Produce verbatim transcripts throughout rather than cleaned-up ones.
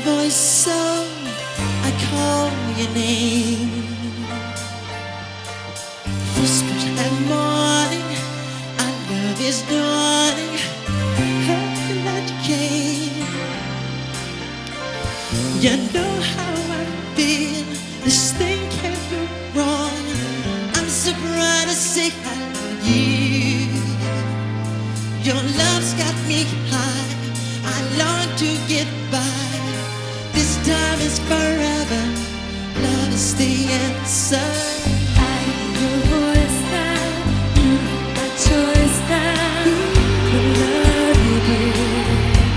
voice, so I call your name. Whispered at morning, our love is dawning. Happy that you came. You know how I feel. This thing can't go wrong. I'm so proud to say I love you. Your love's got me high. I long to get by. This time is forever. Love is the answer. I hear your voice now. You have my choice now. The love you give.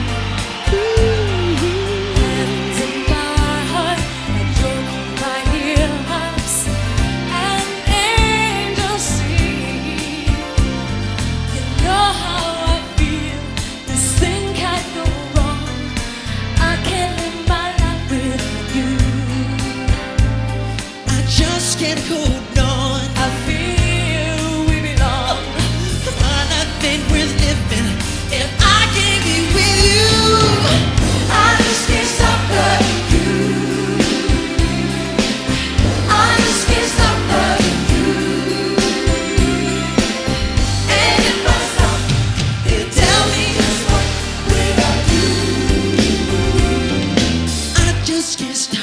Heaven's in my heart, and your call I hear harps and angels sing. You know how I feel. This thing can't go wrong. I can't live my life without you. I just can't hold on. I feel we belong. My life ain't worth living if I can't be with you. I just can't stop loving you. I just can't stop loving you. And if I stop, then tell me just what will I do? I just can't stop.